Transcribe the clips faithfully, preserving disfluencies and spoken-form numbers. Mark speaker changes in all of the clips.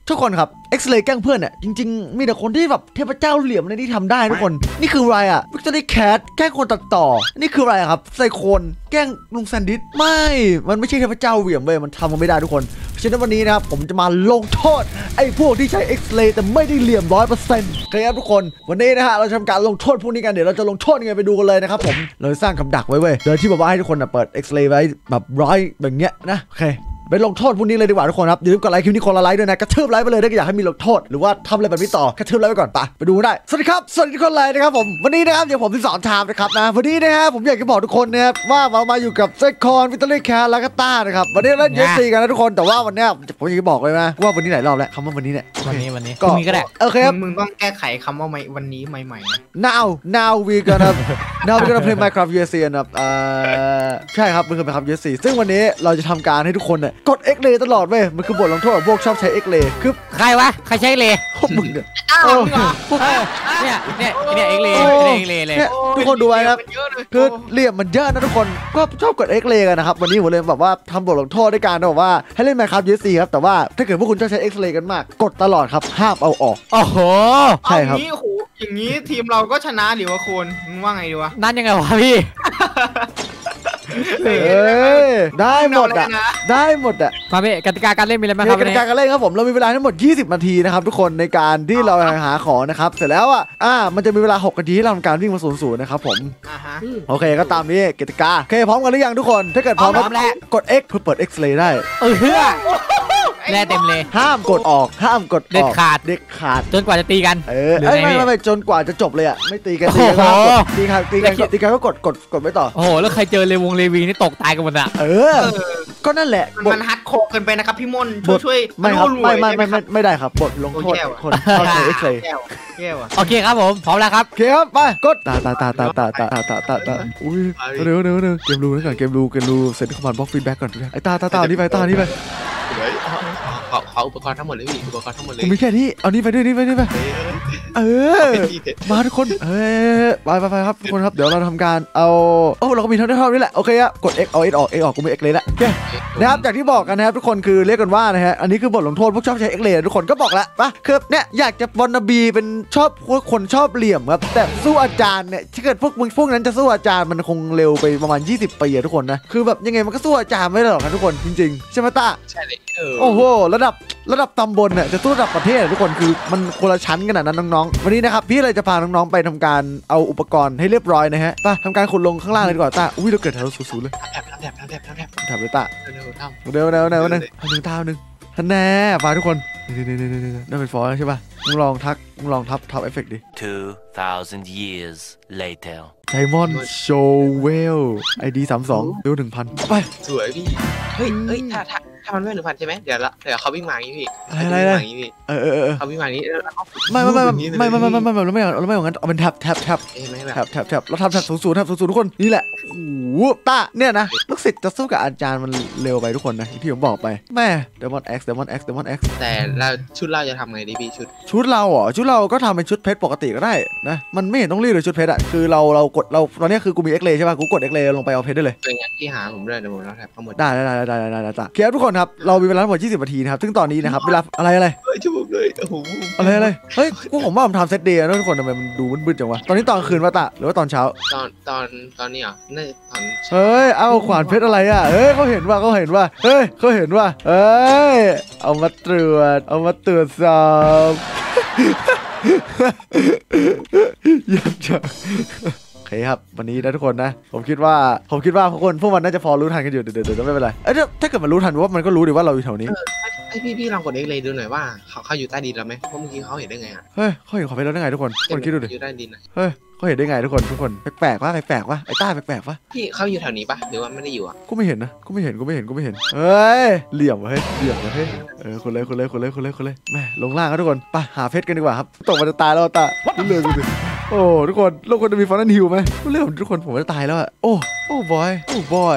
Speaker 1: ทุกคนครับเอ็กซ์เรย์แกล้งเพื่อนเนี่ยจริงๆมีแต่คนที่แบบเทพเจ้าเหลี่ยมในที่ทำได้ทุกคนนี่คืออะไรอ่ะวิกตอรี่แคทแกล้งคนตัดต่อนี่คืออะไรครับไซโคนแกล้งลุงแซนดิสไม่มันไม่ใช่เทพเจ้าเหลี่ยมเว้ยมันทำมันไม่ได้ทุกคนฉะนั้นวันนี้นะครับผมจะมาลงโทษไอ้พวกที่ใช้เอ็กซ์เรย์แต่ไม่ได้เหลี่ยมร้อยเปอร์เซ็นต์ครับทุกคนวันนี้นะฮะเราจะทำการลงโทษพวกนี้กันเดี๋ยวเราจะลงโทษยังไงไปดูกันเลยนะครับผมเราสร้างกับดักไว้เว้ยโดยที่แบบว่าให้ทุกคนเปิดเอ็กซ์เรย์ไว้แบบร้อยแบบเงี้ยนะโอเคไปลงโทษพวกนี้เลยดีกว่าทุกคนครับอย่าลืมกดไลค์คลิปนี้คนละไลค์ด้วยนะกระทืบไลค์ไปเลยถ้าอยากให้มีลงโทษหรือว่าทำอะไรแบบนี้ต่อกระทืบไลค์ไปก่อนปะไปดูได้สวัสดีครับสวัสดีทุกคนเลยนะครับผมวันนี้นะครับเดี๋ยวผมจะสอนทามนะครับนะวันนี้นะฮะผมอยากจะบอกทุกคนนะครับว่าเรามาอยู่กับเซคอนวิตเตอรี่แคร์แล้วก็ต้านะครับวันนี้เล่นเยสซีกันนะทุกคนแต่ว่าวันนี้ผมอยากจะบอกเลยนะว่าวันนี้หลายรอบแล้วคำว่าวันนี้เนี่ย
Speaker 2: วันนี้วันนี้
Speaker 1: ก็
Speaker 2: มีก็ได้
Speaker 1: โอเคครับ
Speaker 3: มึงต้องแก้ไขคำว่าไม่วันนี้ใหม่ๆนะ
Speaker 1: now now we gonna now we gonna play Minecraft ยู เอส ซี นะครับเอ่อใช่ครับมันคือ Minecraft ยู เอส ซี ซึ่งวันนี้เราจะทำการให้ทุกคนเนี่ยกด X ray ตลอดเว้ยมันคือบทลงโทษพวกชอบใช้ X ray คือ
Speaker 2: ใครวะใครใช้เล
Speaker 1: พวกมึงเนี่ย
Speaker 2: เนี่ยเนี่ยเนี่ยเอ็กเลเอ็กเลเลย
Speaker 1: ทุกคนดูไว้ครับคือเหลี่ยมมันเยอะนะทุกคนก็ชอบกด X ray กันนะครับวันนี้ผมเลยแบบว่าทำบทลงโทษด้วยการบอกว่าให้เล่น Minecraft ยู เอส ซี ครับแต่ว่าถ้าเกิดพวกคุณชอบใช้ X ray กันมากกดตลอดครับห้ามเอาออก
Speaker 2: โอ้โห
Speaker 1: ใช่ครับ
Speaker 3: อย่างนี้โอ้โหอย่างนี้ทีมเราก็ชนะดิวะคุณมึงว่าไงดีวะ
Speaker 2: นั่นยังไงวะพี่
Speaker 1: เอ้ยได้หมดอ่ะได้หมดอ่ะ
Speaker 2: มาพี่กติกาการเล่นมีอะไรบ้างครับ
Speaker 1: กติกาการเล่นครับผมเรามีเวลาทั้งหมดยี่สิบนาทีนะครับทุกคนในการที่เราหาของนะครับเสร็จแล้วอ่ะอ่ามันจะมีเวลาหกนาทีที่เราทำการวิ่งมาศูนย์ศูนย์นะครับผมโอเคก็ตามนี้กติกาโอเคพร้อมกันหรือยังทุกคนถ้าเกิดพร้อมแล้วกด X เพื่อเปิด X ray ได้
Speaker 2: เออเพื่อแร่เต็มเลย
Speaker 1: ห้ามกดออกห้ามกด
Speaker 2: เด็ดขาด
Speaker 1: เด็ดขาด
Speaker 2: จนกว่าจะตีกัน
Speaker 1: เออไม่ไม่ไม่จนกว่าจะจบเลยอ่ะไม่ตีกันตีกันตีกันตีกันตีกันก็กดกดกดไว้ต่อ
Speaker 2: โอ้โหแล้วใครเจอเลวงเลวีนี่ตกตายกันหมดอ่ะ
Speaker 1: เออก็นั่นแหละ
Speaker 3: มันฮัดโคเกินไปนะครับพี่มนช่วยช่วย
Speaker 1: ไม่ครับไม่ไม่ไม่ไม่ได้ครับบทลงโทษคนชอบใช้ X ray
Speaker 2: โอเคครับผมพร้อมแล้วครับ
Speaker 1: โอเคครับไปกดตาตาตาตาตาตาตาตาตาอุ้ยเร็วเร็วเร็วเกมรูก่อนเกมรูเกมรูเสร็จคอมมานด์บล็อกฟีดแบ็กก่อนไอ้ตาตาตานี่ไปตานี่ไป
Speaker 4: เขาเขาอุปกรณ์ทั้งหมดเลยพี่อุปกรณ์ทั้งหมดเลย
Speaker 1: ผมมีแค่นี้เอานี่ไปด้วยนี่ไปนี่ไปเออมาทุกคนเฮ้ยไปไปไปครับทุกคนครับเดี๋ยวเราทำการเอาโอ้เราก็มีเท่านี้เท่านี้แหละโอเคอะกด X เอา X ออก X ออกกูมี X เลยละโอเคนะครับจากที่บอกกันนะครับทุกคนคือเรียกกันว่านะฮะอันนี้คือบทลงโทษพวกชอบใช้ X เลยทุกคนก็บอกแล้วปะคือเนี่ยอยากจะวอนาบีเป็นชอบพวกคนชอบเหลี่ยมครับแต่สู้อาจารย์เนี่ยถ้าเกิดพวกมึงพวกนั้นจะสู้อาจารย์มันคงเร็วไปประมาณยี่สิบปีทุกคนนะคือแบบยังไงมันก็สู้อาจารย์ไม่ได้หรอกนะทุกคนจริงๆใช่ไหมตา
Speaker 4: ใช่เลย
Speaker 1: โอ้โหระดับระดับตำบลเนี่ยจะสู้ระดับประเทศทุกคนคือมันคนละชั้นกันนะน้องๆวันนี้นะครับพี่เลยจะพาน้องๆไปทำการเอาอุปกรณ์ให้เรียบร้อยนะฮะไปทำการขุดลงข้างล่างเลยดีกว่าตาอุ้ยเราเกิดแถวสูงๆเลย
Speaker 4: ทำแถบทำแถบทำแถบ
Speaker 1: ทำแถบเลยตา
Speaker 4: เร็วท
Speaker 1: ำเร็วเร็วเร็วหนึ่งหนึ่งตาหนึ่งท่านแน่ไปทุกคนนี่นี่นี่นี่นั่นเป็นฟอยล์ใช่ป่ะมึงลองทักมึงลองทับทับเอฟเฟกต์ดิ
Speaker 5: two thousand years later
Speaker 1: ไดมอนด์โชเวลไอดีสามสองเร็วหนึ่งพันไป
Speaker 4: สวยพี่เฮ้ยเฮ้ยถ้าถ้าถ้ามันไม่หนึ่งพันใช่ไหมเดี๋ยวละเดี๋ยวเขาวิ่งมาอย่างนี้พี่
Speaker 1: อะไรอะไรเออเออ
Speaker 4: เขาวิ่งมาอย่างนี้
Speaker 1: ไม่ไม่ไม่ไม่ไม่ไม่ไม่ไม่ไม่เราไม่เราไม่อย่างนั้นเอาเป็นแท็บแท็บแท็บแท็บแท็บแท็บเราทำแท็บสูงสูงแท็บสูงสูงทุกคนนี่แหละโอ้โหตาเนี่ยนะลูกศิษย์จะสู้กับอาจารย์มันเร็วไปทุกคนนะที่ผมบอกไปแม่เดมอนเอ็กซ์เดมอนเอ็กซ์เดมอนเอ็กซ์
Speaker 4: แต่เราชุดเราจะทำไงดีพี่ชุด
Speaker 1: ชุดเราเหรอชุดเราก็ทำเป็นชุดเพชรปกติก็ได้นะมันไม่เห็นต้องรีบเลยชุดเพชรอ่ะคือเราเรากดเราตอนนี้คือกูมีเอ็กเลใช่ป่ะกูกดเอ็กเลลงไปเอาเพชรได้เลย
Speaker 4: เป็นงั้นที่หาผมด้วยเดี๋ยวผมเอาแท็บทั้งหมด
Speaker 1: ได้ได้ได้ได้ได้ได้จ้ะเคลียร์ทุกคนครับเรามีเวลาทั้งหมดยี่สิบนาทีนะครับซึ่งตอนนี้นะครับเวลาอะไรอะไร
Speaker 4: เฮ้ยชั่วโมงเลยโอ้โห
Speaker 1: อะไรอะไรเฮ้ยกูผมว่าผมทำเซตเดย์นะทุกคนทำไมมันดูมืดๆจังวะตอนนี้ตอนคืนวะตะหรือว่าตอนเช้า
Speaker 4: ตอนตอนตอนนี้อ่ะน่าจะตอน
Speaker 1: เฮ้ยเอาขวานเพชรอะไรอ่ะเฮ้ยเขาเห็นว่าเขาเห็นว่าเฮ้ยเขาเห็นว่าเฮ้ยเอามาตรวจเอามาตรวจสอบอยากจะโอเคครับวันนี้นะทุกคนนะผมคิดว่าผมคิดว่าพวกคนพวกมันน่าจะพอรู้ทันกันอยู่เดี๋ยวเดี๋ยวไม่เป็นไรเอ้ยถ้าเกิดมันรู้ทันว่ามันก็รู้ดีว่าเราอยู่แถวนี้
Speaker 4: ไอพี่พี่ลองกดเอ็กเลยดูหน่อยว่าเขาเขาอยู่ใต้ดินเราไหมเพราะเมื่อกี้เขาเห็นได้ไงอ่ะ
Speaker 1: เฮ้ยเขาเห็นขอไปแล้วได้ไงทุกคนคนคิดดูดิ
Speaker 4: อยู่ใต้ดิน
Speaker 1: เฮ้ยเขาเห็นได้ไงทุกคนทุกคนแปลกๆวะแปลกๆวะไอ้ต้าแปลกๆวะ
Speaker 4: พี่เขาอยู่แถวนี้ปะหรือว่าไม่ได้อยู่อ่ะ
Speaker 1: กูไม่เห็นนะกูไม่เห็นกูไม่เห็นกูไม่เห็นเฮ้ยเหลี่ยมวะเฮ้ยเหลี่ยมวะเฮ้ยเออคนเลยคนเลยคนเลยคนเลยคนเลยแม่ลงล่างกันทุกคนไปหาเพชรกันดีกว่าครับตกมันจะตายแล้วตาเลือดดูดิโอ้ทุกคนโลกคนจะมีฟอนต์ฮิวไหมเรื่องทุกคนผมจะตายแล้วอะโอ้โอ้บอยโอ้บอย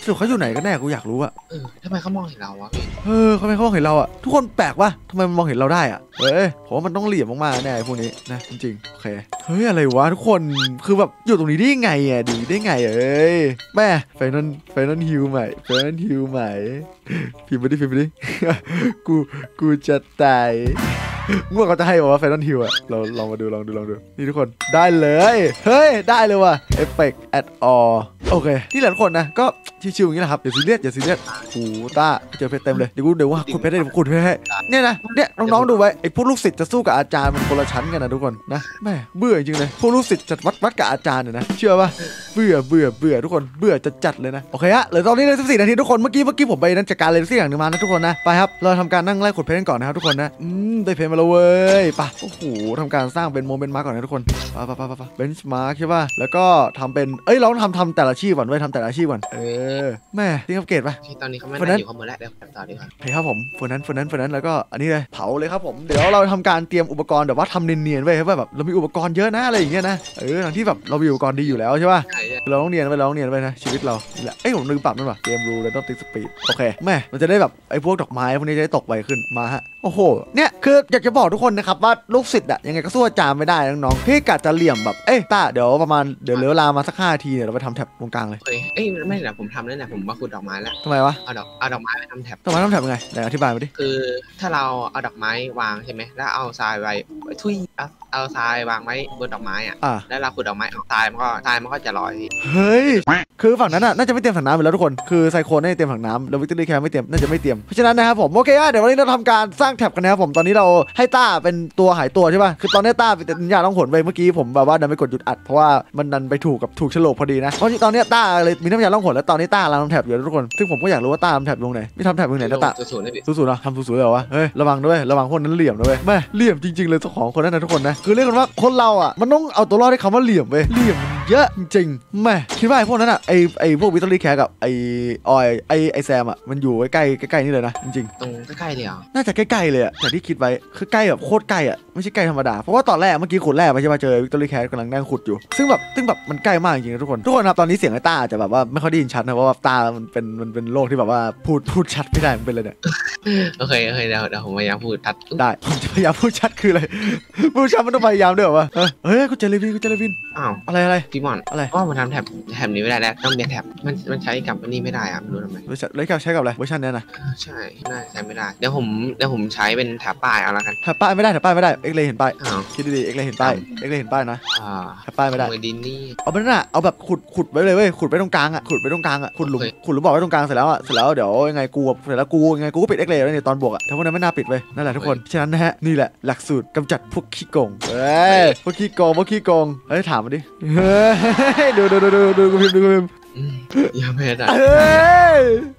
Speaker 1: สรุปเขาอยู่ไหนกันแน่กูอยากรู้อะ
Speaker 4: เออทำไมเขามองเห็นเราวะพี่
Speaker 1: เออทำไมเขามองเห็นเราอะทุกคนแปลกปะทำไมมันมองเห็นเราได้อะเฮ้ยผมว่ามันต้องเหลี่ยมมากๆแน่พวกนี้นะจริงๆโอเคเฮ้ยอะไรวะทุกคนคือแบบอยู่ตรงนี้ได้ไงอะดีได้ไงเอ้ยแม่ไฟนอลไฟนอลฮิวใหม่ไฟนอลฮิวใหม่พิมพ์ไปดิพิมพ์ไปดิ กูกูจะตายง่วงเขาจะให้บอกว่าไฟนอลฮิวอะเราลองมาดูลองดูลองดูนี่ทุกคนได้เลยเฮ้ยได้เลยว่ะเอฟเฟกต์แอดออโอเคที่เหลือทุกคนนะก็ชิวๆอย่างนี้แหละครับอย่าซีเรียสอย่าซีเรียสโอ้ต้าเจอเพชรเต็มเลยเดี๋ยวกูเดี๋ยวว่าขุดเพชรได้เดี๋ยวขุดเพชรให้เนี่ยนะเนี่ยน้องๆดูไว้ไอ้พวกลูกศิษย์จะสู้กับอาจารย์มันคนละชั้นกันนะทุกคนนะแม่เบื่อจริงเลยพวกลูกศิษย์จะวัดวัดกับอาจารย์เนี่ยนะเชื่อป่ะเบื่อเบื่อเบื่อทุกคนเบื่อจะจัดเลยนะโอเคฮะเหลือตอนนี้เลยสิบสี่นาทีทุกคนเมื่อกี้เมื่อกี้ผมไปนั่นจัดการอะไรสักอย่างหนึ่งมานะทุกคนนะไปครับเราทำการนั่งไล่ขุดเพชรกันก่อนนะครับทุกคนนะอืมได้เพชรมาแล้วเว้ยไปโอ้โหทำการสร้างเป็นโมเมนต์มาร์กก่อนนะทุกคนไปไปไปไปเบนช์มาร์กใช่ป่ะแล้วก็ทำเป็นเอ้ยเราต้องทำทำแต่ละอาชีพก่อนไว้ทำแต่ละอาชีพก่อนเออแม่ที่อัปเกรดป่ะ
Speaker 4: ที่ตอนนี้เขาไม่ได้อยู่ข้างบนแล้วเดี๋ยวต่อดีกว่า
Speaker 1: เฮ้ยครับผมฝนนั้นฝนนั้นฝนนั้นแล้วก็อันนี้เลยเผาเลยครับผมเดี๋ยวเราทำการเตรียมอุปกรณ์แบบว่าทำเนียนๆไว้ให้แบบเรามีอุปกรณ์เยอะนะอะไรอย่างเงี้ยนะเออทั้งที่แบบเรามีอุปกรณ์ดีอยู่แล้วใช่ป่ะ
Speaker 4: ใช่ใช่
Speaker 1: เราต้องเนียนไว้เราต้องเนียนไว้นะชีวิตเรานี่แหละเอ้ยผมลืมปรับนั่นว่ะเกมรูแล้วต้องติ๊กสปีดโอเคแม่มันจะได้แบบไอ้พวกดอกไม้พวกนี้จะได้ตกไวขึ้นมาฮะโอ้โหเนี่ยคืออยากจะบอกทุกคนนะครับว่าลูกศิษย์อะยังไงก็สู้อาจารย์ไม่ได้น้องๆพี่กะจะเหลี่ยมแบบเอ้ยต้าเดี๋ยวประมาณเดี๋ยวเหลือเวลามาสักห้านาทีเนี่ยเราไปทำแท็บตรงกลางเลย
Speaker 4: เฮ้ยเอ้ยไม่เดี๋ยวผมทำแล้วเนี่ยผมมาขุดดอกไม้แล้ว
Speaker 1: ทำไมวะ
Speaker 4: เอาดอกเอาดอกไม้ไปทำแท็บ
Speaker 1: ทำไมต้องแท็บยังไงไหนอธิบายมาดิ
Speaker 4: คือถ้าเราเอาดอกไม้วางใช่ไหมแล้วเอาทรายไว้ทุยเอาเอาทรายวางไว้บนดอกไม้อ่ะ
Speaker 1: อ่า
Speaker 4: แล้วเราขุดดอกไม้ออกทรายมันก็ทรายมันก็จะลอย
Speaker 1: เฮ้ยคือฝั่งนั้นน่ะน่าจะไม่เตรียมถังน้ำอยู่แล้วทุกคนคือไซโคนน่าจะเตรียมถังน้ำแล้ววิกตอรี่แคร์ไม่เตรียมน่าจะไม่เตรียมเพราะฉะนั้นนะครับผมโอเคเดี๋ยววันนี้เราทำการสร้างแท็บกันนะครับผมตอนนี้เราให้ต้าเป็นตัวหายตัวใช่ป่ะคือตอนนี้ต้าเป็นสัญญาต้องหนไปเมื่อกี้ผมแบบว่าดันไปกดหยุดอัดเพราะว่ามันดันไปถูกกับถูกฉลกพอดีนะเพราะตอนนี้ต้าเลยมีน้ำยาล่องหนแล้วตอนนี้ต้ากำลังทำแท็บอยู่ทุกคนซึ่งผมก็อยากรู้ว่าต้าทำแท็บตรงไหนไม่ทำแท็บตรงไหนนะต้า
Speaker 4: ศูนย์เลยพี่
Speaker 1: สูๆนะทำสูๆเลยเหรอวะเฮ้ยระวังด้วยระวังพวกนั้นเหลี่ยมนะเว้ยแม่เหลี่ยมจริงๆเลยของคนนั้นนะทุกคนนะคือเรียกกันว่าคนเราอ่ะมันต้องเอาตัวรอดให้คำว่าเหลี่ยมเว้ยเหลี่ยมเยอะจริงๆแม่คิดว่าไอ้พวกนั้นอ่ะไอ้ไอ้พวกวิตตอรี่แคร์กับไอ้ออยไอ้ไอ้แซมอ่ะมันอยู่ใกล้ๆใกล้ๆนี่เลยนะจริง
Speaker 4: ตรงใกล้ๆเลยเหรอ
Speaker 1: ๆน่าจะใกล้ๆเลยอ่ะแต่ที่คิดไว้คือใกล้แบบโคตรใกล้อ่ะไม่ใช่ใกล้ธรรมดาเพราะว่าตอนแรกเมื่อกี้ขุดแร่ไปใช่ป่ะเจอวิตตอรี่แคร์กำลังนั่งขุดอยู่ซึ่งแบบซึ่งแบบมันใกล้มากจริงๆนะทุกคนทุกคนครับตอนนี้เสียงไอ้ต้าอาจจะแบบว่าไม่ค่อยได้ยินชัดนะเพราะว่าต้ามันเป็นมันเป็นโรคที่แบบว่าพูดพูดชัดไม่ได้มันเป็นเลยเนี่ย
Speaker 4: โอเคโอเคเดี๋ยวเดี๋ยวผมพยายามพูดทัด
Speaker 1: ได้ผมจะพยายามพูดชัดคืออะไรพูดชัดมันต้องพยายามด้วยเหรอวะเออเฮ้ยกูเจอเลวินกูเจอเลวิน
Speaker 4: อ้าว
Speaker 1: อะไรอะไร
Speaker 4: พี่มอน
Speaker 1: อะไร
Speaker 4: ก็มาทำแท็บแท็บนี้ไม่ได้แล้วต้องเปลี่ยนแท็บมันมันใช้กับอันนี้ไม่ได้อะไม่รู้ทำไม
Speaker 1: เวอร์ชันเลยกับใช้กับอะไรเวอร์ชันเนี้ยนะ
Speaker 4: ใช่น่าจะใช้ไม่ได้เดี๋ยวผมเดี๋ยวผมใช้เป็นแท็บป้ายเอาละกัน
Speaker 1: แถบป้ายไม่ได้แถบป้ายไม่ได้เอ็กเลยเห็นป้าย
Speaker 4: อ้าว
Speaker 1: คิดดีๆเอ็กเลยเห็นป้ายเอ็กเลยเห็นป้ายนะ
Speaker 4: อ่า
Speaker 1: แถบป้ายไม่ได้
Speaker 4: ขโมยดินนี่
Speaker 1: เอาไปนั่นน่ะเอาแบบขุดขุดไว้เลยเว้ยขุดไปตรงกลางอ่ะขุดไปตรงกลางอ่ะขุดหลุม
Speaker 4: โอเค
Speaker 1: ขุดหลุมบอกไว้ตรงกลางเสร็จแล้วอ่ะเสร็จแล้วเดี๋ยวยังไงกูเสร็จแล้วกูยังไงกูก็ปิดเอ็กเลยแล้วเนี่ยตอนบวกอ่ะแต่พวกนั้นไม่น่าปิดเว้ยนั่นแหละทุกคนฉะนั้นนะฮะนี่แหละหลักสูตรกำจัดพวกขี้โกงเฮ้ยพวกขี้โกงพวกขี้โกงเฮ้ยถามมาดิเฮ้ยดูดูดูดูดูกูพิมพ์ดูกูพิมพ์
Speaker 4: อืมยังไม่ได้
Speaker 1: เฮ้ย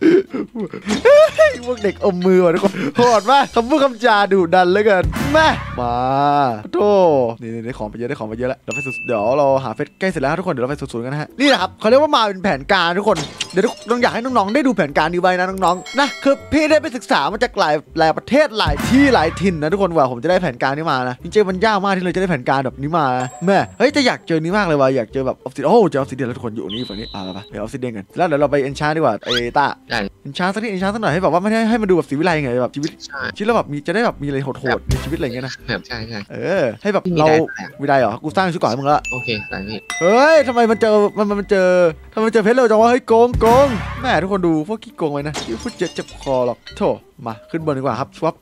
Speaker 1: พวกเด็กอมมือว่ะทุกคนโหดมากคำพูดคำจาดุดันเหลยกันมามาโธ่นี่นี่ได้ของไปเยอะได้ของไปเยอะแล้วเดี๋ยวไปสุดเดี๋ยวเราหาเฟซใกล้เสร็จแล้วทุกคนเดี๋ยวเราไปสุดๆกันนะฮะนี่แหละครับเขาเรียกว่ามาเป็นแผนการทุกคนเดี๋ยวต้องอยากให้น้องๆได้ดูแผนการนี้ไว้นะน้องๆนะคือพี่ได้ไปศึกษามาจากหลายหลายประเทศหลายที่หลายถิ่นนะทุกคนว่าผมจะได้แผนการนี้มานะจริงๆมันยากมากที่เราจะได้แผนการแบบนี้มาแม่เฮ้ยจะอยากเจอนี้มากเลยว่ะอยากเจอแบบออฟซิเดียนโอ้เจอออฟซิเดียนแล้วทุกคนอยู่นี่ฝั่งนี้อ่าไปไปออฟซิเดียนกันแล้วเดี๋ยวเราไปเอนชาร์ดีกว่าไอ้ต้า
Speaker 4: ได้
Speaker 1: เอนชาร์สักนิดเอนชาร์สักหน่อยให้แบบว่าไม่ให้ให้มันดูแบบสีวิไลไงแบบชีวิต
Speaker 4: ใช่
Speaker 1: ชีวิตเราแบบมีจะได้แบบมีอะไรโหดๆในชีวิตอะไรเงี้ยนะ
Speaker 4: แบบใช่ใช่
Speaker 1: เออให้แบบ
Speaker 4: ที่มี
Speaker 1: เรา
Speaker 4: ได้แปลก
Speaker 1: วิไลเหรอกูสร้างชุดก่อนให้มึงละ
Speaker 4: โอเคใส่พี่
Speaker 1: เฮ้ยทำไมมันเจอมันมันเจอทำไมมันเจอเพชรเร็วจังวะเฮ้ยโกงโกงแม่ทุกคนดูพวกขี้โกงไว้นะที่พูดเจ็บเจ็บคอหรอกโธ่มาขึ้นบนดีกว่าครับสวับ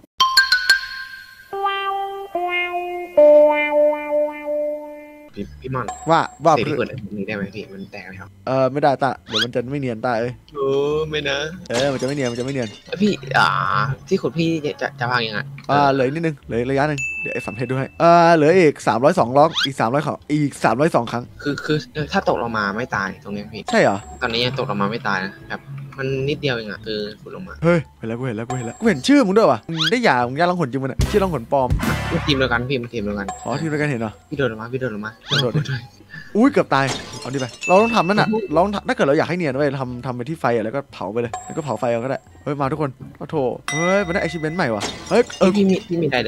Speaker 4: พี่พี่มอน
Speaker 1: ว่าว่า
Speaker 4: เสกพี่กดอันนี้ได้ไหมพี่มันแตกไหมครับ
Speaker 1: เออไม่ได้ตาเดี๋ยวมันจะไม่เนียนตาเอ้ย
Speaker 4: โอ้ไม่นะ
Speaker 1: เออมันจะไม่เนียนมันจะไม่เนียน
Speaker 4: พี่อ่าที่ขุดพี่จะจะพังยังไง
Speaker 1: อ่าเหลืออีกนิดนึงเหลืออีกระยะหนึ่งเดี๋ยวไอ้สัมเพชรด้วยอ่าเหลืออีกสามร้อยสองล็อกอีกสามร้อยของอีกสามร้อยสองครั้ง
Speaker 4: คือคือถ้าตกลงมาไม่ตายตรงเนี้ยพี่
Speaker 1: ใช่เหรอ
Speaker 4: ตอนนี้ยังตกลงมาไม่ตายนะแบบมันนิดเดียวเองอ่ะคือขุดลงมา
Speaker 1: เฮ้ยเห็นแล้วกูเห็นแล้วกูเห็นแล้วกูเห็นชื่อมึงด้วยว่ะมึงได้ยามึงยาล่องหนจริงมันอ่ะชื่อล่องหนปลอม
Speaker 4: มันทีมเดียวกันพี่มันทีมเดียวกัน
Speaker 1: อ๋อทีมด้วยกันเห็นเหรอ
Speaker 4: พี่โดดลงมาพี่โดดลงมา
Speaker 1: โดด อุ้ยเกือบตายเอาดิไปเราต้องทำนั่นน่ะเราต้องถ้าเกิดเราอยากให้เนียนไว้ทำทำไปที่ไฟอ่ะแล้วก็เผาไปเลยแล้วก็เผาไฟเอาก็ได้เฮ้ยมาทุกคนโอ้โถเฮ้ยมันได้ achievement ใหม่ว่ะเฮ้ยเออ
Speaker 4: พี่มีพี่มีได้เดี๋ยวไหม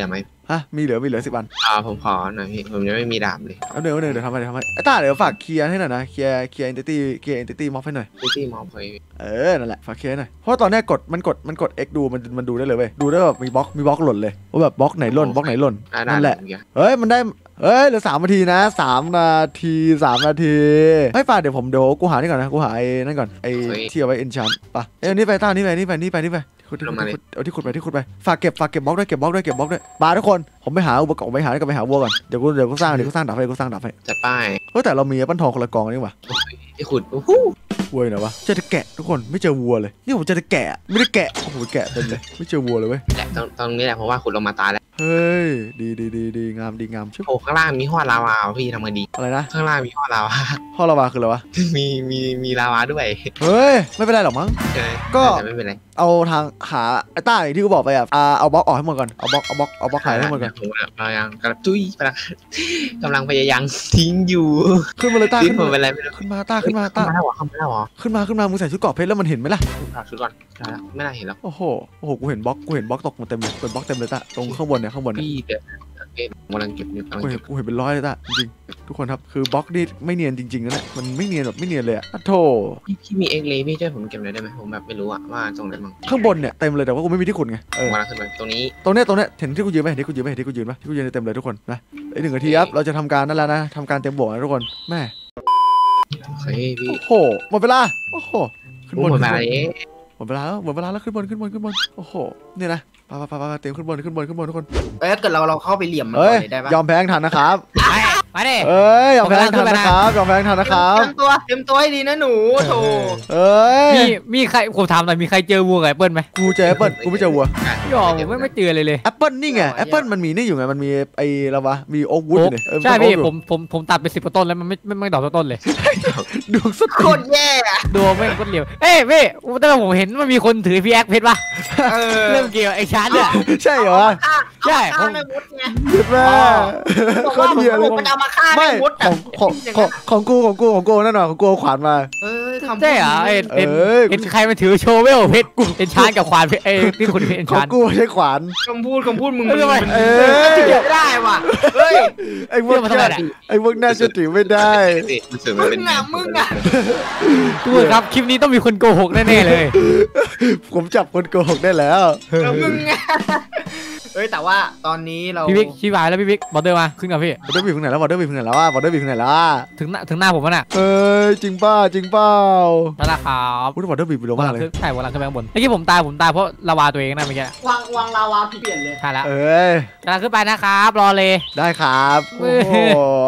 Speaker 1: ฮะมีเหลือมีเหลือสิบอัน
Speaker 4: อ่าผมขอหน่อยพี่ผมยังไม่มีดาบเลย
Speaker 1: เอาเดี๋ยวเดี๋ยวเดี๋ยวทำไปเดี๋ยวทำไปไอ้ต้าเดี๋ยวฝากเคลียร์ให้หน่อยนะเคลียร์เคลียร์เอนติตี้เคลียร์เอนติตี้ม็อบให้หน่อย
Speaker 4: พี่ที่มองเคย
Speaker 1: เออนั่นแหละฝากเคลียร์หน่อยเพราะตอนนี้กดมันกดมันกด X ดูมันมันดูได้เลยเว้ยดูได้แบบมีบล็อกมีบล็อกหล่นเลยว่าแบบบล็อกไหนหล่นบล็อกไหนหล่นนั่นแหละเฮ้ยมันได้เฮ้ยเหลือสามนาทีนะสามนาทีสามนาทีเฮ้ยป่าเดี๋ยวผมเดี๋ยวกูหานี่ก่อนนะกูหาไอ้นั่นก่อนไอ้ที่เอาไว้เอนชันป่ะเอ้ยนี่ไปต้านี่ไปนี่ไปนี่ไปนี่ไปขุดที่ขุดเอาที่ขุดไปที่ขุดไปฝากเก็บฝากเก็บบล็อกด้วยเก็บบล็อกด้วยเก็บบล็อกด้วยปาทุกคนผมไปหาอุปกรณ์ไปหาแล้วก็ไปหาวัวก่อนเดี๋ยวกูเดี๋ยวกูสร้างเดี๋ยวกูสร้างดาบให้กูสร้างดาบให้
Speaker 4: จะป้าย
Speaker 1: เฮ้ยแต่เรามีแอปเปิลทองคนละกองนี่หว่า
Speaker 4: ที่ขุดโอ้โห
Speaker 1: วัวไหนวะเจอแต่แกะทุกคนไม่เจอวัวเลยนี่ผมเจอแต่แกะไม่ได้แกะโอ้โหแกะเต็มเลยไม่เจอวัวเลยเว้ย
Speaker 4: แหละตรงตรงนี้แหละเพราะว่าขุดลงมาตายแล้ว
Speaker 1: เฮ้ยดีดีดีดีงามดีงามชิบ
Speaker 4: โอ้ข้างล่างมีห้อลาวาพี่ทำไงดี
Speaker 1: อะไรนะ
Speaker 4: ข้างล่างมีห้อลาวา
Speaker 1: พ่อระวาคืออะไรวะ
Speaker 4: มีมีมีลาวาด้วย
Speaker 1: เฮ้ยไม่เป็นไรหรอกมั้ง
Speaker 4: ใช่
Speaker 1: ก็
Speaker 4: แต่ไม่เป็นไร
Speaker 1: เอาทางหาไอ้ต้าอย่างที่กูบอกไปอ่ะอ่าเอาบล็อกออกให้หมดก่อนเอาบล็อกเอาบล็อกเอาบล็อกหายให้หมดก่อน
Speaker 4: ผมกำลังกำลังจุ้ยกำลังกำลังพยายามทิ้งอยู่
Speaker 1: ขึ้นมาเลยต้า
Speaker 4: ทิ้ง
Speaker 1: ขึ้น
Speaker 4: ผม
Speaker 1: มา
Speaker 4: เป็นไรไม่รู้
Speaker 1: ขึ้นมาต้าขึ้นมาต้า
Speaker 4: เข้ามาแล้วเหรอเข้ามาแล้วเหรอ
Speaker 1: ขึ้นมาขึ้นมามึงใส่ชุดเกราะเพชรแล้วมันเห็นไหมล่ะ
Speaker 4: ถอดชุดก่อนได้แล้วไม่น่าเห็นแล้ว
Speaker 1: โอ้โหโอ้โหกูเห็นบล็อกกูเห็นบล็อกตกมาเต็มเลยเป็นบล็อกเต็มเลยต้าตรงข้างบนเนี่ยข้างบนเนี่ย
Speaker 4: พี่เดี๋ยวเอ๊ะกำลังเก็บอยู่กำลัง
Speaker 1: กูเห็
Speaker 4: เก็
Speaker 1: น
Speaker 4: บ
Speaker 1: กูเห็นเป็นร้อยเลยต้าจริงๆทุกคนครับคือบล็อกนี่ไม่เนียนจริงๆนะเนี่ยมันไม่เนียนแบบไม่เนียนเลยอะอะโถ
Speaker 4: พี่พี่มีเอ็กเลย์พี่ช่วยผมเก็บหน่อยได้ไหมผมแบบไม่รู้อะว่าตรงไหนบ้าง
Speaker 1: ข้างบนเนี่ยเต็มเลยแต่ว่ากูไม่มีที่ขุดไงเอ
Speaker 4: ผม
Speaker 1: อ
Speaker 4: กำลังขึ้นไปตรงนี้
Speaker 1: ตรงเนี้ยตรงเนี้ยเห็นที่กูยืนไหมเห็นที่กูยืนไหมเห็นที่กูยืนไหมที่กูยืนเต็มเลยทุกคนนะอีกหนึ่งนาทีครับเราจะทำการนั่นแล้วนะทำการเต็มบวกนะทุกคนแม่
Speaker 4: เฮ้ยพี่
Speaker 1: โอ้โหหมดเวลาโอ้โหขึ้น
Speaker 4: โอ้
Speaker 1: บน
Speaker 4: หมด
Speaker 1: ขึ้น
Speaker 4: เว
Speaker 1: บ
Speaker 4: ลาน นี้
Speaker 1: หมดเวลาแล้วหมดเวลาแล้วขึ้นบนขึ้นบนขึ้นบนโอ้โหเนี่ยนะไปไปไปไปเต็มขึ้นบนขึ้นบนขึ้นบนทุกคน
Speaker 3: เอ้ยเกิดเราเราเข้าไปเหลี่ยมมันก่
Speaker 1: เอ้
Speaker 3: อย นเลยได้ปะ
Speaker 1: ยอมแพ้ทันนะครับ
Speaker 2: ไปมาดิ
Speaker 1: เอ้ยยอมแพ้ทันนะครับยอมแพ้ทันนะครับ
Speaker 3: เตรียมตัวเตรียมตัวให้ดีนะหนูโถ
Speaker 1: เอ้ย
Speaker 2: มีมีใครผมถามหน่อยมีใครเจอวัวกับแอปเปิ้ลไหม
Speaker 1: กูเจอแอปเปิลกูไม่เจอวัว
Speaker 2: พี่อ๋อผมไม่ไม่เจอเลยเลย
Speaker 1: แอปเปิลนี่ไงแอปเปิลมันมีนี่อยู่ไงมันมีไอ้อะไรวะมีโอ๊กวูดอยู่นี่เออ
Speaker 2: ใช่
Speaker 1: โอ๊ก
Speaker 2: พี่
Speaker 1: อยู่
Speaker 2: ผมผมผมตัดไปสิบกว่าต้นแล้วมันไม่ไม่ไม่ดอกสักต้นเลย
Speaker 1: ดูสุด
Speaker 3: โคตรแย่อะ
Speaker 2: ดูไม่ก็เหลียวเอ้ยพี่แต่ผมเห็นมันมีคนถือพีแอคเพชรป่ะ
Speaker 3: เออ
Speaker 2: เริ่มเกี่ยวไอ้ชาร์ดเนี่ย
Speaker 1: ใช่เหรอ
Speaker 3: ฆ่า
Speaker 2: ใช่
Speaker 3: เอาฆ่าแม่มดไง
Speaker 1: เห็นไหม
Speaker 3: บอก
Speaker 1: โค
Speaker 3: ว่า
Speaker 1: ตรเหี้ยเลย
Speaker 3: มันเอามาฆ่า
Speaker 1: ไม่
Speaker 3: แม่มด
Speaker 1: ของของของของกูของกูของกูนั่นหน่อยของกูเอาขวานมา
Speaker 3: เออทำ
Speaker 2: ใช่เหรอเอ็นเอ็น
Speaker 1: เอ้ย
Speaker 2: เอ็นใครมาถือโชว์เวลเพชรเอ็นชาร์ดกับขวานเพชรเอ้ยที่คุณเอ็น
Speaker 1: ของ
Speaker 2: ชาร์ด
Speaker 1: กูใช้ขวาน
Speaker 3: คำพูดคำพูดมึง
Speaker 2: เออทำไม
Speaker 3: มัน
Speaker 1: เออ
Speaker 3: มันถือไม่ได้ว่ะเฮ้ย
Speaker 1: ไอ้พวก
Speaker 2: เรื่องมันทำไม
Speaker 1: น่า
Speaker 2: เนี่ย
Speaker 1: ไอ้พวกน่าจะถือไม่ได้
Speaker 4: มันสื่อมันเป็น
Speaker 3: มึงอะมึงอะ
Speaker 2: ทุกคนครับคลิปนี้ต้องมีคนโกหกแน่ๆเลย
Speaker 1: ผมจับคนโกหกได้แล้ว
Speaker 3: แล้วมึงอะเฮ้ยแต่ว่าตอนนี้เรา
Speaker 2: พี่บิ๊กชี้วายแล้วพี่บิ๊กบอลเดอร์มาขึ้นกับพี่
Speaker 1: บอร์เดอร์บีถึงไหนแล้วบอร์เดอร์บีถึงไหนแล้วอ่ะบอร์เดอร์บีถึงไหนแล้วอ่ะ
Speaker 2: ถึงหน้าถึงหน้าผมแล้วน่ะ
Speaker 1: เอ้ยจริงเปล่าจริงเปล่า
Speaker 2: นั่นแหละครับ
Speaker 1: พูดบอร์เดอร์บีไปเร็วมากเลย
Speaker 2: ใช่วันหลังขึ้นไปข้างบนเมื่อกี้ผมตายผมตายเพราะลาวาตัวเองนะเมื่อกี้
Speaker 3: วางวางลาวาเปลี่ยนเลย
Speaker 2: ใช่แล้ว
Speaker 1: เอ้ย
Speaker 2: กำลังขึ้นไปนะครับรอเลย
Speaker 1: ได้ครับโอ้โห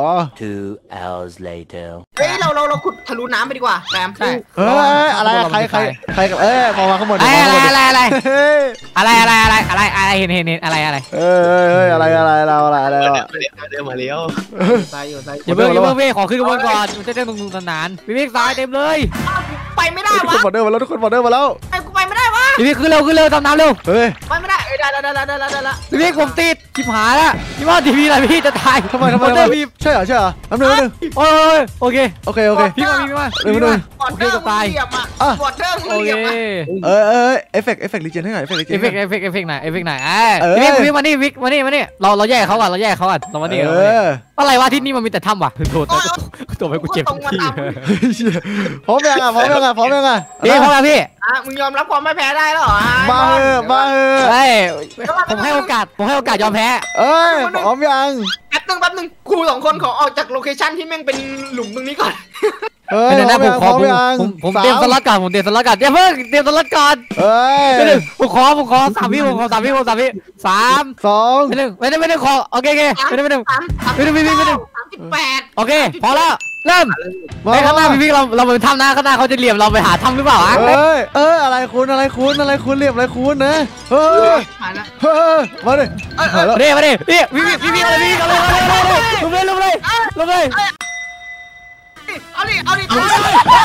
Speaker 5: Two hours later.
Speaker 3: เฮ้ยเราเราเราขุดทะลุน้ำไปดีกว่าแซม
Speaker 2: ใช่
Speaker 1: เอ้ยอะไรอะใครใครใครกับเอ้ยมองมาข้างบน
Speaker 2: อะไร
Speaker 1: มอง
Speaker 2: อะไร
Speaker 1: ข้างบน
Speaker 2: อะไรอะไร
Speaker 1: เฮ้ย
Speaker 2: อะไรอะไรอะไรอะไรอะไรเห็นเห็นเห็นอะไรอะไร
Speaker 1: เอ้ยเอ้ยเอ้ยอะไรอะไรเราอะไรอะไรเรา
Speaker 4: เดี๋ยวมาเลี้ยว
Speaker 3: ตายอยู่ตายอ
Speaker 2: อย่า
Speaker 3: ยู่
Speaker 2: เพิ่งอย่าเพิ่งพี่ขอขึ้นกระบวนก่อนมันจะได้ตรงนานๆพี่บิ๊กซ้ายเต็มเลย
Speaker 3: ไปไม่ได้
Speaker 1: ทุก
Speaker 3: วะ
Speaker 1: คนบอร์เดอร์มาแล้วทุกคนบอร์เดอร์มาแล้ว
Speaker 3: ไอ้กูไปไม่ได้วะ
Speaker 2: พี่บิ๊กขึ้นเร็วขึ้นเร็วตามน้ำเร็ว
Speaker 1: เฮ้ย
Speaker 3: ไปไม่ได้เอ้ยได้แล้วได้แล้วได้แล้วได้แล้ว
Speaker 2: พี่บิ๊กผมติดชิบหายแล้วพี่ว่าทีวีอะไรพี่จะตาย
Speaker 1: ทำไมทำไม
Speaker 2: บอล
Speaker 1: ทำ
Speaker 2: เดอร์
Speaker 1: ไม
Speaker 2: พี่
Speaker 1: ใช่เหรอใช่เหรอน้ำหนึ่งน้ำหนึ่ง
Speaker 2: โอ้ยโอเค
Speaker 1: โอเคโอเค
Speaker 2: พี่มาพี่มา
Speaker 1: เร็ว
Speaker 2: พี่
Speaker 1: เร็ว
Speaker 2: มา
Speaker 3: บอดเดอร์มึงเหลี่ยมอ่ะบอดเดอร์มึง
Speaker 2: โอ
Speaker 3: เห
Speaker 2: เค
Speaker 3: ลี่ยมอ่ะ
Speaker 1: เอ้ยเอ้ยเอฟเฟกต์เอฟเฟกต์รีเจนให้หน่อยเอฟเฟกต์รีเจ
Speaker 2: เอน ฟเฟ
Speaker 1: ให้
Speaker 2: ก
Speaker 1: หน่อย
Speaker 2: ต์เอฟเฟกต์เอฟเฟกต์ไหนเอฟเฟกต์ไหนเอ
Speaker 1: เออ
Speaker 2: พี่บิ๊กพี่มานี่บิ๊กมานี่มานี่เราเราแยกเขาก่อนเราแยกเขาก่อนเรามานี่
Speaker 1: เอ
Speaker 2: เรามานี่
Speaker 1: อ
Speaker 2: อะไรวะที่นี่มันมีแต่ถ้ำว่ะโดดตัวตัวไปกูเจ็บที่
Speaker 1: พร้อมยังอ่ะพร้อมยังอ่ะพร้อมยังอ่ะ
Speaker 2: พี่พร้อมแล้วพี่
Speaker 3: อ่ะมึงยอมรับความไม่แพ้ได้แล้วเหรอ
Speaker 1: มาเถอะมาเถอะ
Speaker 2: เฮ้ยผมให้โอกาสผมให้โอกาสยอมแพ้
Speaker 1: เอ้ยพร้อมยัง
Speaker 3: แป๊บนึงแป๊บนึงครูสองคนขอออกจากโลเคชั่นที่แม่งเป็นหลุมตรงนี้ก่อน
Speaker 1: เอ้ย
Speaker 2: ไม่ได้
Speaker 1: พร้
Speaker 2: นะ
Speaker 1: อม
Speaker 2: ผม
Speaker 1: ยัง
Speaker 2: ข
Speaker 1: พร้อมยัง
Speaker 2: อผมผมเตรียมสล็อตก่อนผมเตรียมสล็อตก่อนอย่าเพิ่งเตรียมสล็อตก่อน
Speaker 1: เอ้ย
Speaker 2: ไม่หนึ่งผมขอผมขอสามวิผมขอสามวิผมสามวิสาม
Speaker 1: สอง
Speaker 2: ไม่หนึ่งไม่ได้ไม่ได้ขอโอเคโอเคไม่ได้ไม่ได้
Speaker 3: สามสาม
Speaker 2: ไม่ได้ไม่ได้ไม่ได้
Speaker 3: สามสิบแปด
Speaker 2: โอเคพอแล้วเริ่ม
Speaker 1: มา
Speaker 2: ไอ้ข้างหน้าพี่พี่เราเราไปทำนะข้างหน้าเขาจะเหลี่ยมเราไปหาทำหรือเปล่าอ่ะ
Speaker 1: เอ้ยเอ้ยอะไรคุณอะไรคุณอะไรคุณเรียบอะไรคุณนะเฮ้ย
Speaker 3: ผ่านละ
Speaker 1: เฮ้ยมาดิมาแล้ว
Speaker 2: มาดิมาดิพี่พี่พี่พี่อะไรพี่เอาเลยเอาเลยลงเลยลงเลยลงเลย
Speaker 3: เอาดิเอาดิเอาดิ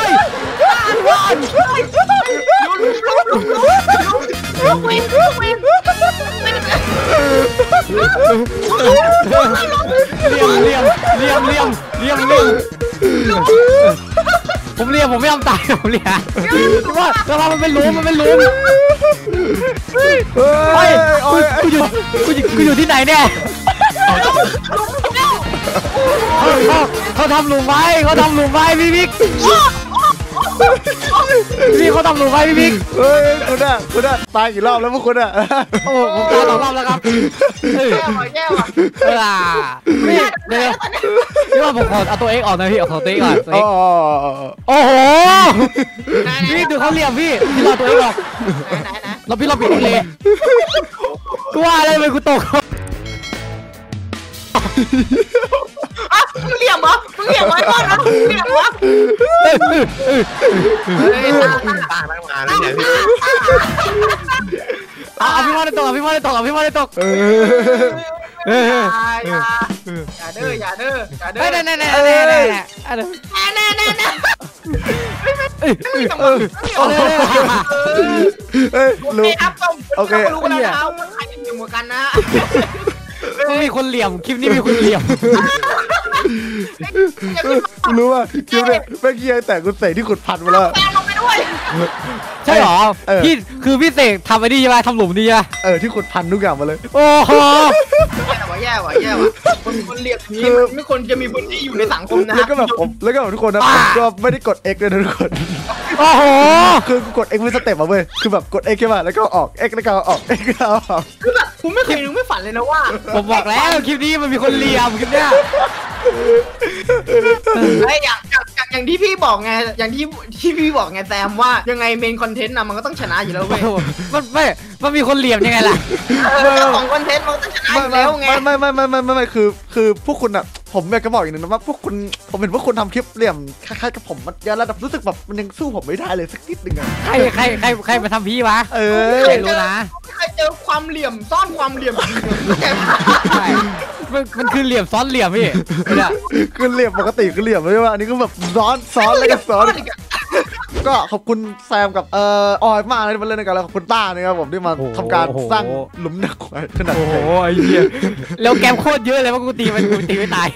Speaker 3: ลุมลุมลุมลุมลุมวินลุมวิน
Speaker 2: เลี่ยมเลี่ยมเลี่ยมเลี่ยมเลี่ยมเลี่ยมผมเรียกผมไม่ยอมตายผมเรียกว่าระวังมันเป็นหลุมมันเป็นหลุม
Speaker 1: เฮ้ย
Speaker 2: เฮ้ย
Speaker 1: โอ้ย
Speaker 2: กูอยู่กูอยู่กูอยู่ที่ไหนเนี่ยเขาเขาเขาทำหลุมไว้เขาทำหลุมไว้พี่บิ๊กพี่เขาทำหลุมไว้พี่บิ๊ก
Speaker 1: เฮ้ยคุณอะคุณอะตายกี่รอบแล้วพวกคุณอะ
Speaker 2: โอ้ผมตายสองรอบแล้วครับเออ
Speaker 3: แย่ว่ะแย่ว่ะ
Speaker 2: เออนี่เดี๋ยวนี่ว่าผมขอเอาตัวเองออกนะพี่เอาตัวเองก่อนตัวเอ
Speaker 1: อ๋
Speaker 2: ง
Speaker 1: อ
Speaker 2: โอ้โหพี่ดูเขาเหลี่ยมพี่พี่เราตัวเองออก
Speaker 3: ไหนไหน
Speaker 2: เราพี่เราปิดเลยกูว่าอะไรไปกูตก
Speaker 3: อ่ะมึงเหลี่ยมเหรอมึงเหลี่ยมไว้ก่อนนะมึงเหลี่ยมวะ
Speaker 4: เฮ้ยตั้งตั้งมาแล้วเนี่ยพี่
Speaker 2: เอาเอาพี่มอได้ตกเอาพี่มอได้ตกเอาพี่มอได้ตก
Speaker 1: เออ
Speaker 2: เออ
Speaker 3: อย่าอย่าอย่าเด้ออย่าเด้ออย่าเด้อ
Speaker 2: เฮ้ย
Speaker 3: แน่
Speaker 2: แน่แน่แน่แน่แน่แน่
Speaker 3: แน่แน่แน่
Speaker 1: เออเฮ้ย
Speaker 3: โอ
Speaker 1: รู้
Speaker 3: เคครับผม
Speaker 1: โอเค
Speaker 3: รู้กันแล้วว่าใครจะเหลี่ยมกว่ากันนะ
Speaker 2: มันมีคนเหลี่ยมคลิปนี้มีคนเหลี่ยม
Speaker 1: รู้ว่าคิวเนี่ยเมื่อกี้ยังแต่กูใส่ที่ขุดพันมาแล้ว
Speaker 3: แปลลงไปด้วย
Speaker 2: ใช่หรอพี่คือพี่เสกทำไอ้นี่ใช่ไหมทำหลุมนี่ใช่ไหม
Speaker 1: เออที่ขุดพันทุกอย่างมาเลย
Speaker 2: โอ้โห
Speaker 3: แย่ว่ะแย่ว่ะแย่ว่ะคนคนเหลี่ยมนี้มันไม่ควรจะมีพื้นที่อยู่ในสังคมนะ
Speaker 1: แล้วก็แบบผมแล้วก็แบบทุกคนนะผมก็ไม่ได้กด X เลยนะทุกคน
Speaker 2: โอ้โห
Speaker 1: คือกูกด X เป็นสเต็ปมาเว้ยคือแบบกด X ใช่ป่ะแล้วก็ออก X แล้วก็ออก X แล้วก็ออก
Speaker 3: คือแบบกูไม่เคยนึกไม่ฝันเลยนะว่า
Speaker 2: ผมบอกแล้วคลิปนี้มันมีคนเหลี่ยมคลิปเนี้ย
Speaker 3: ไอ้อย่างอย่างอย่างอย่างที่พี่บอกไงอย่างที่ที่พี่บอกไงแซมว่ายังไงเมนคอนเทนต์นะมันก็ต้องชนะอยู่แล้วเว้ย
Speaker 2: มันไม่มันมีคนเหลี่ยมยังไงล่ะ
Speaker 3: เจ้าของคอนเทนต์มันต้องชนะอยู่แล้วไง
Speaker 1: ไม่ไม่ไม่ไม่ไม่ไม่ไม่คือคือพวกคุณอ่ะผมอยากจะบอกอย่างหนึงนะว่าพวกคุณผมเห็นพวกคุณทำคลิปเหลี่ยมคล้ายๆกับผมมันเยอะแล้วแบบรู้สึกแบบมันยังสู้ผมไม่ได้เลยสักนิดนึงอ่ะ
Speaker 2: ใครใครใครใครมาทำพี่วะ
Speaker 1: เอ
Speaker 2: ใคร
Speaker 1: อ
Speaker 2: รู้นะ
Speaker 3: ใครเจอความเหลี่ยมซ่อนความเหลี่ยม
Speaker 2: ใช่มันมันคือเหลี่ยมซ้อนเหลี่ยมพี่เนี่ย
Speaker 1: คือเหลี่ยมปกติคือเหลี่ยมไม่ใช่ว่าอันนี้ก็แบบซ้อนซ้อนแล้วก็ซ้อนก็ขอบคุณแซมกับเอ่อออยมากเลยที่มาเล่นด้วยกันแล้วขอบคุณต้านะครับผมที่มาทำการสร้างหลุมหนักไว้ขนาด
Speaker 2: โอ้โห
Speaker 1: นี้
Speaker 2: ไอ้เหี้ยแล้วแกมโคตรเยอะเลยว่ากูตีมันกูตีไม่ตาย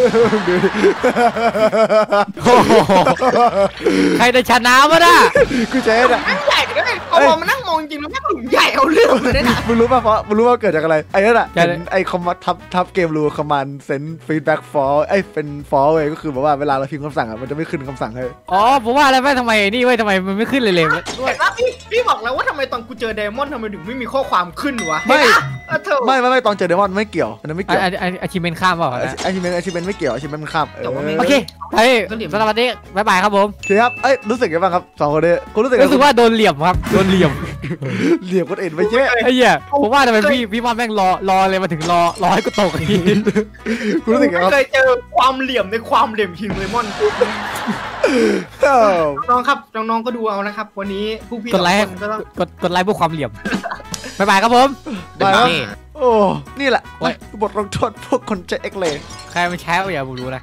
Speaker 2: โอ้โหใครจะชนะวะน่ะ
Speaker 1: กูเจ๊อ่ะ
Speaker 3: นั่งใหญ่ด้วยพอมานั่งมองจริงแล้วแม่งหลุมใหญ่เอาเรื่องเลยนะ
Speaker 1: มึงรู้ป่ะเพราะมึงรู้ว่าเกิดจากอะไรไอ้นั่นอ่ะเป็นไอ้คอมมานด์ทับทับเกมรูคอมมานด์เซนฟีดแบ็กฟอลไอ้เป็นฟอลเว้ยก็คือแบบว่าเวลาเราพิมพ์คำสั่งอ่ะมันจะไม่ขึ้นคำสั่งให้
Speaker 2: อ๋อผมว่าอะไรแม่ทำไมนี่เว้ยทำไมมันไม่ขึ้นเลยเลย
Speaker 3: เห็นปะพี่พี่บอกแล้วว่าทำไมตอนกูเจอไดมอนด์ทำไมถึงไม่มีข้อความขึ้นวะ
Speaker 1: ไม่
Speaker 3: เออเธอ
Speaker 1: ไม่ไม่ไม่ตอนเจอเดมอนไม่เกี่ยวอันนั้นไม่
Speaker 2: ไอ้
Speaker 1: เกี่ยว
Speaker 2: ไอ้ไอ้ชิเมนข้ามเปล่า
Speaker 1: ไอชิเมนไอชิเมนไม่เกี่ยวไอชิเมนมันข้าม
Speaker 2: โอเคไปสำหรับวันนี้บ๊ายบายครับผม
Speaker 1: โอเคครับเอ้ยรู้สึกยังไงบ้างครับสองคนนี้กูรู้สึก
Speaker 2: รู้สึกว่าโดนเหลี่ยมครับโดนเหลี่ยม
Speaker 1: เหลี่ยมคนอื่นไปเยอะ
Speaker 2: ไอ้เหี้ยผมว่าทำไมพี่พี่มอนแม่งรอรอเลยมาถึงรอรอให้กูตกอีก
Speaker 1: กูรู้สึกยังไง
Speaker 3: ไม่
Speaker 1: ครับ
Speaker 3: เคยเจอความเหลี่ยมในความเหลี่ยมคิงเลมอน
Speaker 1: เอ้า
Speaker 3: น้องครับน้องๆก็ดูเอานะครับวันนี้ผู้พี่
Speaker 2: กดไลค์
Speaker 3: สองคนก็ต้อง
Speaker 2: กดกดไลค์เพื่อความเหลี่ยมบ๊ายบายครับผม
Speaker 1: ไปครับ
Speaker 4: นี่
Speaker 1: โอ้นี่แหละ
Speaker 2: โอ้ย
Speaker 1: บทลงโทษพวกคนใจเอ็กเลย
Speaker 2: ใครมันแชร์อย่าผมรู้นะ